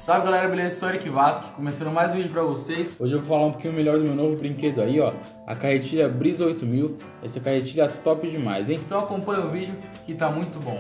Salve galera, beleza? Sou Eric Vasque, começando mais um vídeo pra vocês. Hoje eu vou falar um pouquinho melhor do meu novo brinquedo aí, ó, a carretilha Brisa 8000. Essa carretilha é top demais, hein? Então acompanha o vídeo que tá muito bom.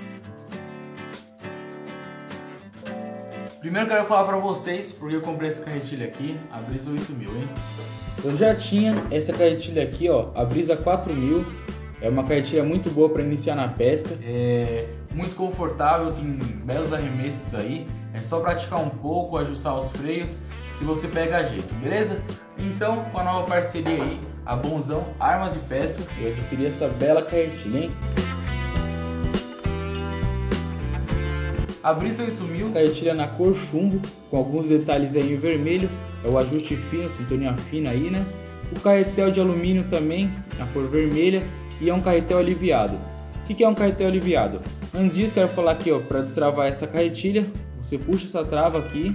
Primeiro eu quero falar pra vocês porque eu comprei essa carretilha aqui, a Brisa 8000, hein? Eu já tinha essa carretilha aqui, ó, a Brisa 4000. É uma carretilha muito boa para iniciar na pesca. É muito confortável, tem belos arremessos aí. É só praticar um pouco, ajustar os freios que você pega jeito, beleza? Então, com a nova parceria aí, a Bonzão Armas de Pesca, eu adquiri essa bela carretilha, hein? A Brisa 8000, carretilha na cor chumbo, com alguns detalhes aí em vermelho. É o ajuste fino, sintonia fina aí, né? O carretel de alumínio também, na cor vermelha. E é um carretel aliviado. O que é um carretel aliviado? Antes disso, quero falar aqui, ó, para destravar essa carretilha, você puxa essa trava aqui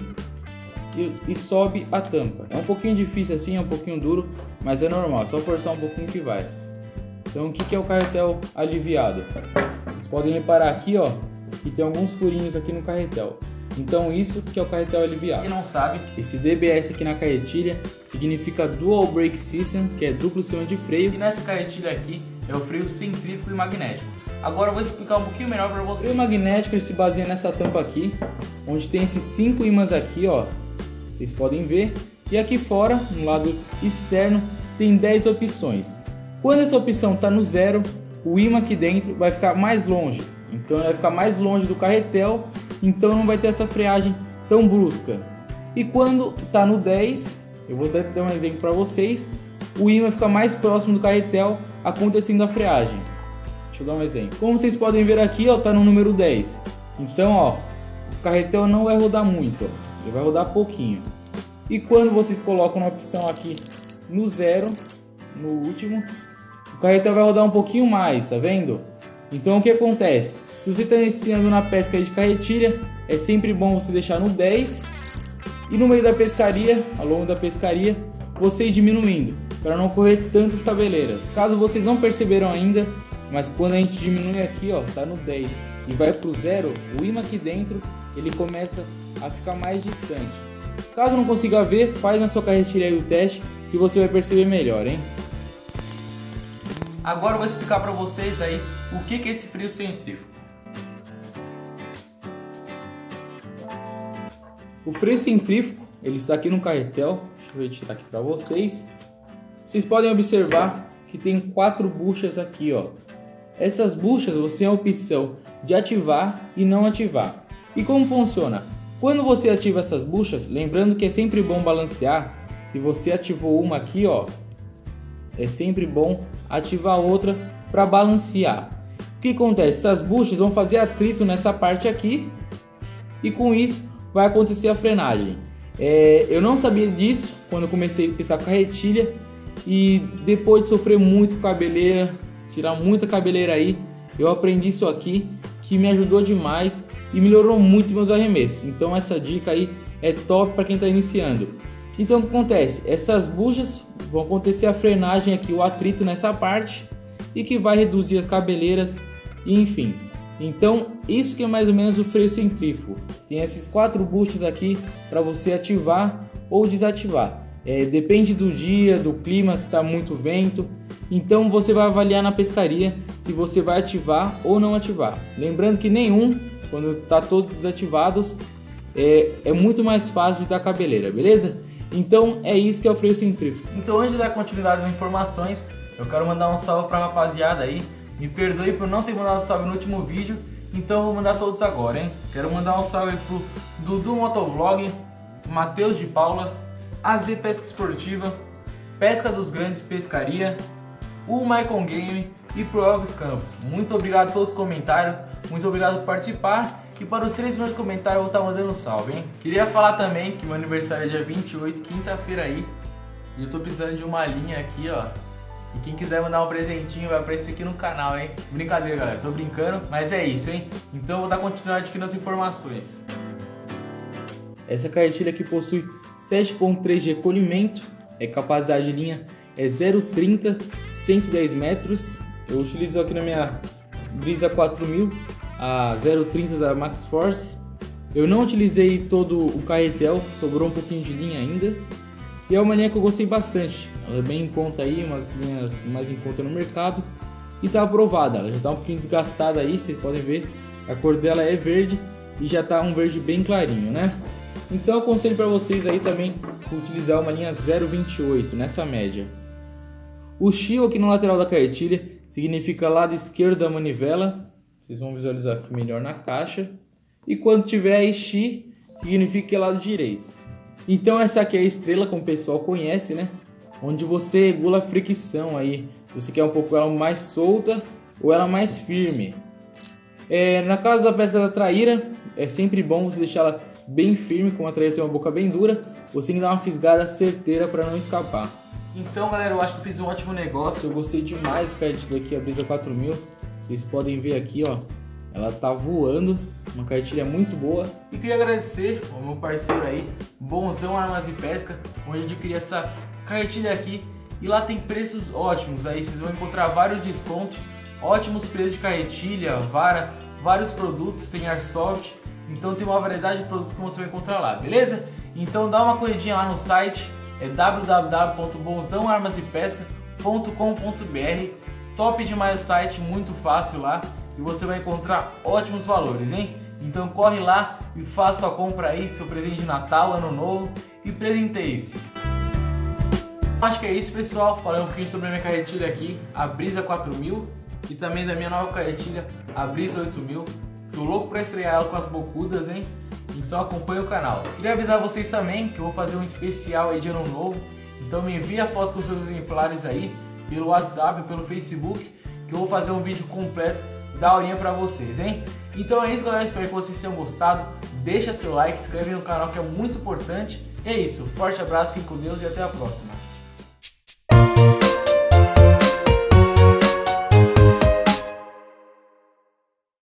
e sobe a tampa. É um pouquinho difícil assim, é um pouquinho duro, mas é normal, é só forçar um pouquinho que vai. Então, o que é o carretel aliviado? Vocês podem reparar aqui, ó, que tem alguns furinhos aqui no carretel. Então isso que é o carretel aliviado. Quem não sabe, esse DBS aqui na carretilha significa Dual Brake System, que é duplo sistema de freio. E nessa carretilha aqui é o freio centrífugo e magnético. Agora eu vou explicar um pouquinho melhor para vocês. O freio magnético ele se baseia nessa tampa aqui, onde tem esses 5 ímãs aqui, ó. Vocês podem ver. E aqui fora, no lado externo, tem 10 opções. Quando essa opção está no 0, o ímã aqui dentro vai ficar mais longe. Então ele vai ficar mais longe do carretel, então não vai ter essa freagem tão brusca. E quando está no 10, eu vou dar um exemplo para vocês, o ímã fica mais próximo do carretel, acontecendo a freagem. Deixa eu dar um exemplo. Como vocês podem ver aqui, ó, tá no número 10. Então, ó, o carretel não vai rodar muito, ó, ele vai rodar pouquinho. E quando vocês colocam na opção aqui no 0, no último, o carretel vai rodar um pouquinho mais, tá vendo? Então o que acontece? Se você está iniciando na pesca de carretilha, é sempre bom você deixar no 10 e no meio da pescaria, ao longo da pescaria, você ir diminuindo, para não correr tantas cabeleiras. Caso vocês não perceberam ainda, mas quando a gente diminui aqui, ó, tá no 10 e vai pro 0, o ímã aqui dentro, ele começa a ficar mais distante. Caso não consiga ver, faz na sua carretilha aí o teste que você vai perceber melhor, hein? Agora eu vou explicar para vocês aí o que é esse freio centrífugo. O freio centrífugo, ele está aqui no carretel. Deixa eu retirar aqui para vocês. Vocês podem observar que tem 4 buchas aqui, ó. Essas buchas você tem a opção de ativar e não ativar. E como funciona? Quando você ativa essas buchas, lembrando que é sempre bom balancear. Se você ativou uma aqui, ó, é sempre bom ativar outra para balancear. O que acontece? Essas buchas vão fazer atrito nessa parte aqui e com isso vai acontecer a frenagem. Eu não sabia disso quando eu comecei a pescar carretilha e depois de sofrer muito com cabeleira, tirar muita cabeleira aí, eu aprendi isso aqui que me ajudou demais e melhorou muito meus arremessos. Então essa dica aí é top para quem está iniciando. Então o que acontece? Essas buchas vão acontecer a frenagem aqui, o atrito nessa parte e que vai reduzir as cabeleiras e enfim. Então isso que é mais ou menos o freio centrífugo. Tem esses 4 buchas aqui para você ativar ou desativar. Depende do dia, do clima, se está muito vento. Então você vai avaliar na pescaria se você vai ativar ou não ativar. Lembrando que nenhum, quando está todos desativados, é muito mais fácil de dar cabeleira, beleza? Então é isso que é o freio centrífugo. Então antes de dar continuidade às informações, eu quero mandar um salve pra rapaziada aí. Me perdoe por não ter mandado salve no último vídeo, então eu vou mandar todos agora, hein? Quero mandar um salve pro Dudu Motovlog, Matheus de Paula, AZ Pesca Esportiva, Pesca dos Grandes Pescaria, o Maicon Game e pro Elvis Campos. Muito obrigado a todos os comentários, muito obrigado por participar. E para os 3 primeiros comentários eu vou estar mandando um salve, hein? Queria falar também que meu aniversário é dia 28, quinta-feira aí. E eu tô precisando de uma linha aqui, ó. E quem quiser mandar um presentinho vai aparecer aqui no canal, hein? Brincadeira, galera, tô brincando, mas é isso, hein? Então eu vou dar continuidade aqui nas informações. Essa carretilha aqui possui 7.3 de recolhimento, capacidade de linha é 0,30, 110 metros. Eu utilizo aqui na minha Brisa 4000 a 0,30 da Max Force. Eu não utilizei todo o carretel, sobrou um pouquinho de linha ainda. E é uma linha que eu gostei bastante. Ela é bem em conta aí, umas linhas mais em conta no mercado. E tá aprovada, ela já tá um pouquinho desgastada aí, vocês podem ver. A cor dela é verde e já tá um verde bem clarinho, né? Então eu aconselho para vocês aí também utilizar uma linha 0,28 nessa média. O Shio aqui no lateral da carretilha significa lado esquerdo da manivela. Vocês vão visualizar aqui melhor na caixa. E quando tiver Ishi, significa que é lado direito. Então essa aqui é a estrela, como o pessoal conhece, né? Onde você regula a fricção aí. Você quer um pouco ela mais solta ou ela mais firme. Na casa da pesca da traíra, é sempre bom você deixar ela bem firme, como a traíra tem uma boca bem dura. Você tem que dar uma fisgada certeira para não escapar. Então galera, eu acho que eu fiz um ótimo negócio. Eu gostei demais da carretilha aqui, a Brisa 4000. Vocês podem ver aqui, ó. Ela tá voando, uma carretilha muito boa. E queria agradecer ao meu parceiro aí, Bonzão Armas e Pesca, onde eu adquiri essa carretilha aqui. E lá tem preços ótimos, aí vocês vão encontrar vários descontos, ótimos preços de carretilha, vara, vários produtos, tem airsoft. Então tem uma variedade de produtos que você vai encontrar lá, beleza? Então dá uma corridinha lá no site, é www.bonzãoarmasepesca.com.br. Top demais o site, muito fácil lá. E você vai encontrar ótimos valores, hein? Então corre lá e faça sua compra aí, seu presente de Natal, Ano Novo e presenteie-se. Acho que é isso, pessoal. Falei um pouquinho sobre a minha carretilha aqui, a Brisa 4000, e também da minha nova carretilha, a Brisa 8000. Tô louco pra estrear ela com as bocudas, hein? Então acompanhe o canal. Queria avisar vocês também que eu vou fazer um especial aí de Ano Novo. Então me envia a foto com seus exemplares aí, pelo WhatsApp, pelo Facebook, que eu vou fazer um vídeo completo da horinha pra vocês, hein? Então é isso, galera, espero que vocês tenham gostado. Deixa seu like, se inscreve no canal que é muito importante. E é isso, forte abraço, fique com Deus e até a próxima.